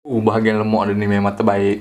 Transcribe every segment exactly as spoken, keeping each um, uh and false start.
Uh, bahagian lemak dia ni memang terbaik.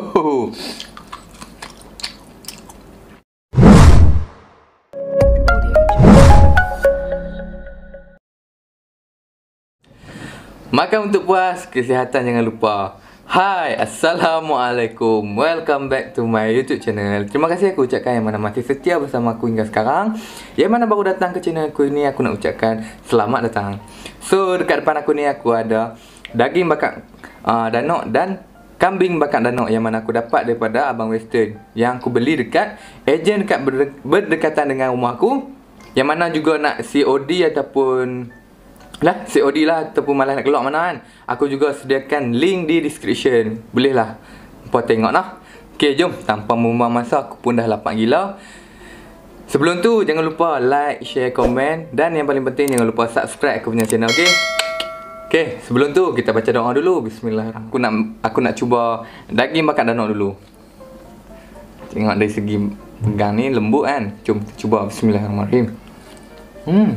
Makan untuk puas, kesihatan jangan lupa. Hai, Assalamualaikum. Welcome back to my YouTube channel. Terima kasih aku ucapkan yang mana masih setia bersama aku hingga sekarang. Yang mana baru datang ke channel aku ini, aku nak ucapkan selamat datang. So, dekat depan aku ni aku ada daging bakar uh, danok dan kambing bakar danok yang mana aku dapat daripada Abang Western, yang aku beli dekat ejen dekat berde berdekatan dengan rumah aku. Yang mana juga nak C O D ataupun lah, C O D lah ataupun malah nak keluar mana kan, aku juga sediakan link di description. Boleh lah hampa tengok lah. Ok, jom. Tanpa membuang masa, aku pun dah lapar gila. Sebelum tu, jangan lupa like, share, komen. Dan yang paling penting, jangan lupa subscribe aku punya channel, ok? Ok, sebelum tu, kita baca doa dulu. Bismillahirrahmanirrahim. Aku nak aku nak cuba daging bakar danok dulu. Tengok dari segi pegang ni, lembut kan. Jom kita cuba. Bismillahirrahmanirrahim. Hmm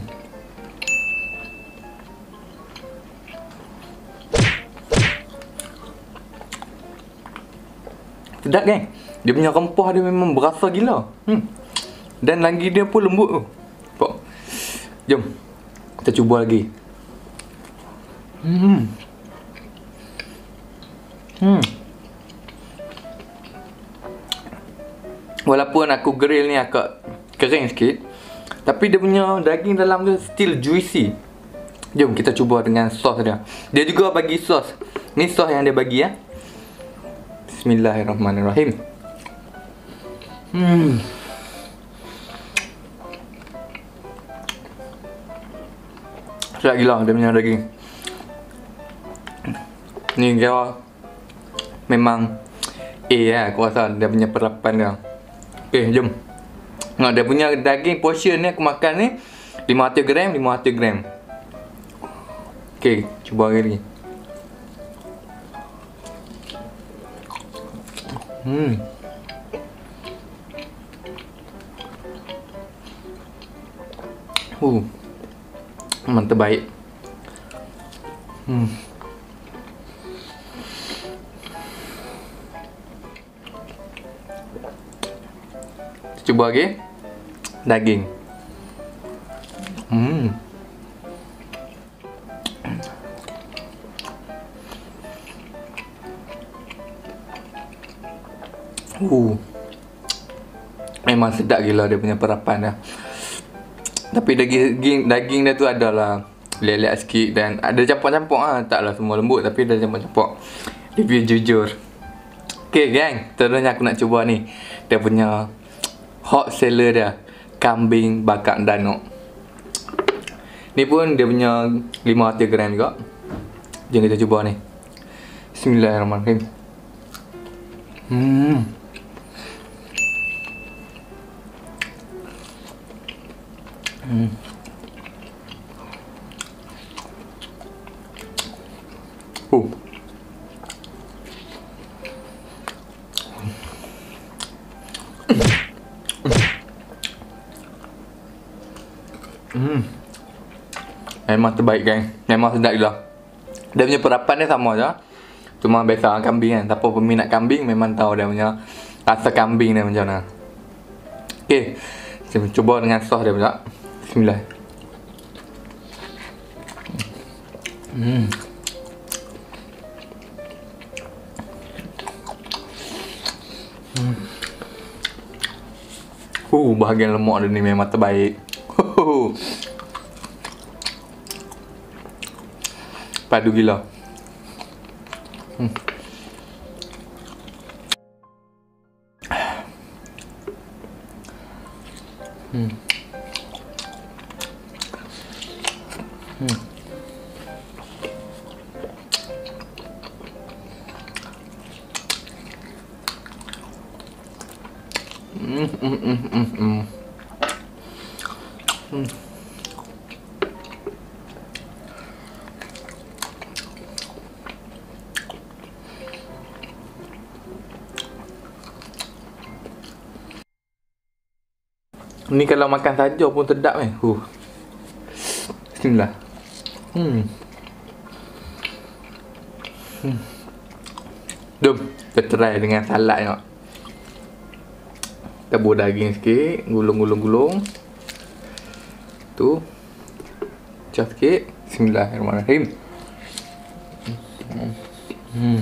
sedap kan? Dia punya rempah dia memang berasa gila. Hmm. Dan lagi dia pun lembut tu. Nampak? Jom. Kita cuba lagi. Hmm. Hmm. Walaupun aku grill ni agak kering sikit, tapi dia punya daging dalam tu still juicy. Jom kita cuba dengan sos dia. Dia juga bagi sos. Ni sos yang dia bagi ya. Bismillahirrahmanirrahim. Hmm. Sedap gila dia punya daging. Ni kira memang A lah aku rasa dia punya perapan dia. Okay, jom. Nah, dia punya daging portion ni aku makan ni lima ratus gram, lima ratus gram. Okay, cuba lagi. Hmm. Uh. Memang terbaik. Hmm. Cuba lagi. Daging. Hmm. Uh. Memang sedap gila dia punya perapan dia. Tapi daging daging dia tu adalah lelek sikit dan ada campur-campur ah, taklah semua lembut tapi ada campur-campur. Review jujur. Okay gang, terusnya aku nak cuba ni. Dia punya hot seller dia, kambing bakar danok. Ni pun dia punya lima ratus gram juga. Jom kita cuba ni. Bismillahirrahmanirrahim. Hmm. Hmm. Oh. Hmm. Memang terbaik kan. Memang sedap gila. Dia punya perapan dia sama je. Cuma biasa kambing kan. Siapa peminat kambing memang tahu dia punya rasa kambing dia macam mana. Okay, kita cuba dengan sos dia pula. Bismillah. Hmm. Hmm. Uh, bahagian lemak dia ni memang terbaik. Padu gila. Hmm. Hmm. Hmm. Hmm, hmm, hmm, hmm, hmm. Hmm. Ni kalau makan saja pun sedap eh. Huh. Bismillah. Hmm. Hmm. Jom kita try dengan salad tengok. Tabur daging sikit, gulung-gulung-gulung. Tu. Pecah sikit. Bismillahirrahmanirrahim. Hmm.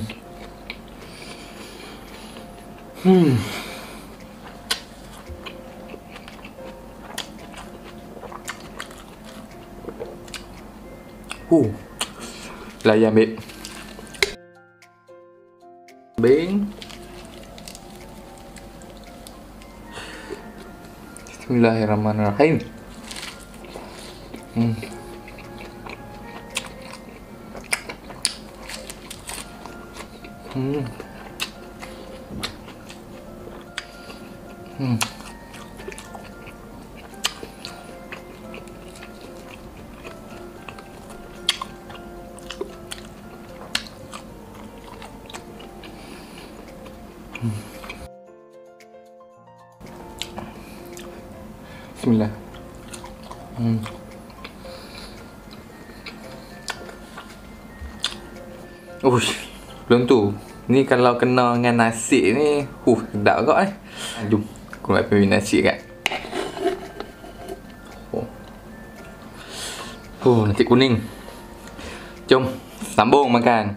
Hmm. Uh. Layan babe. Bing. Bismillahirrahmanirrahim. Hmm. Hmm. Hmm. Hmm. Bismillah. Hmm. Uish, belum tu. Ni kalau kena dengan nasi ni, huh, sedap agak eh. Jom, aku nak pilih nasi kat. Oh. Oh, nasi kuning. Jom, sambung makan.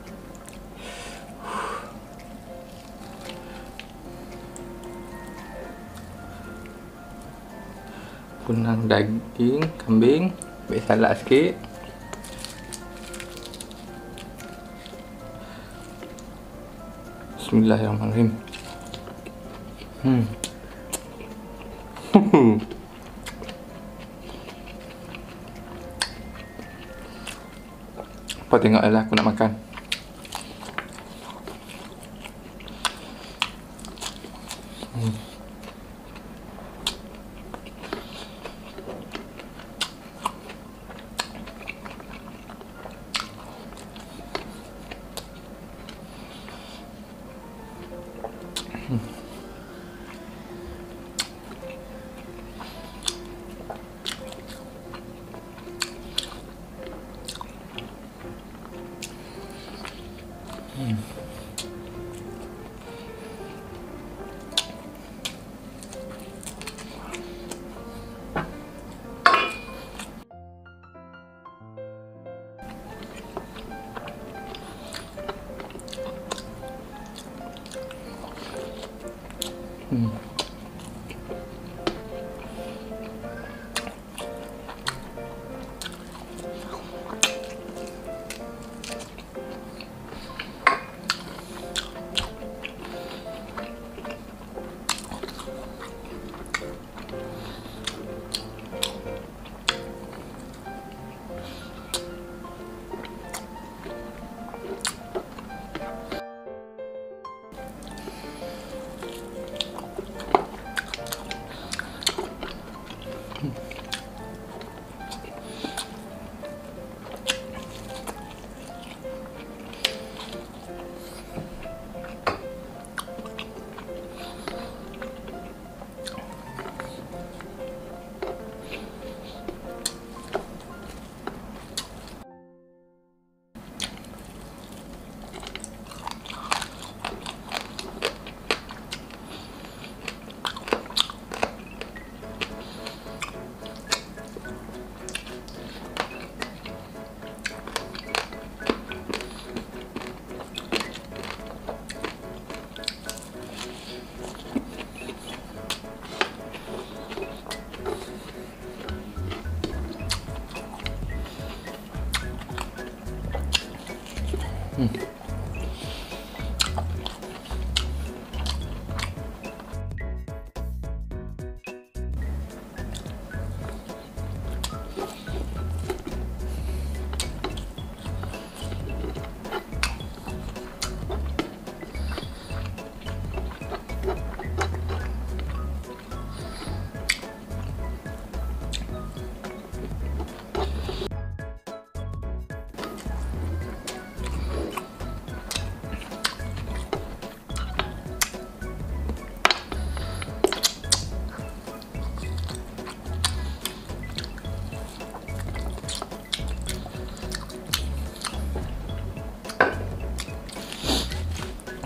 Punang daging kambing, ambil salad sikit. Bismillahirrahmanirrahim. Hmm. Apa tengok lah aku nak makan. Hmm. Hmm. Hmm.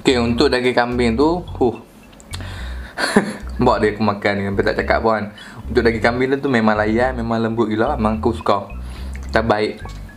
Okay, untuk daging kambing tu, huh. Bawa dia aku makan ni, sampai tak cakap pun. Untuk daging kambing tu memang layan, memang lembut gila, memang aku suka. Terbaik.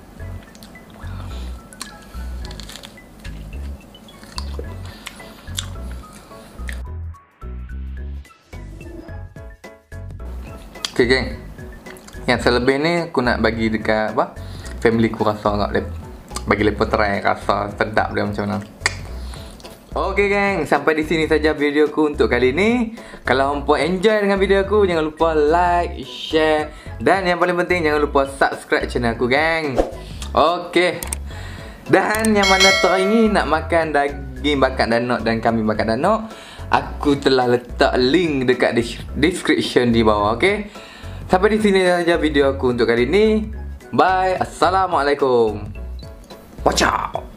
Okay geng, yang selebih ni aku nak bagi dekat apa, family ku rasa agak lep, bagi lepas try rasa sedap dia macam mana. Okay geng, sampai di sini saja video ku untuk kali ni. Kalau hampa enjoy dengan video aku, jangan lupa like, share, dan yang paling penting jangan lupa subscribe channel aku geng. Okay. Dan yang mana teringin nak makan daging bakar danok dan kambing bakar danok, aku telah letak link dekat description di bawah, okay? Sampai di sini saja video aku untuk kali ini. Bye. Assalamualaikum. Watch out.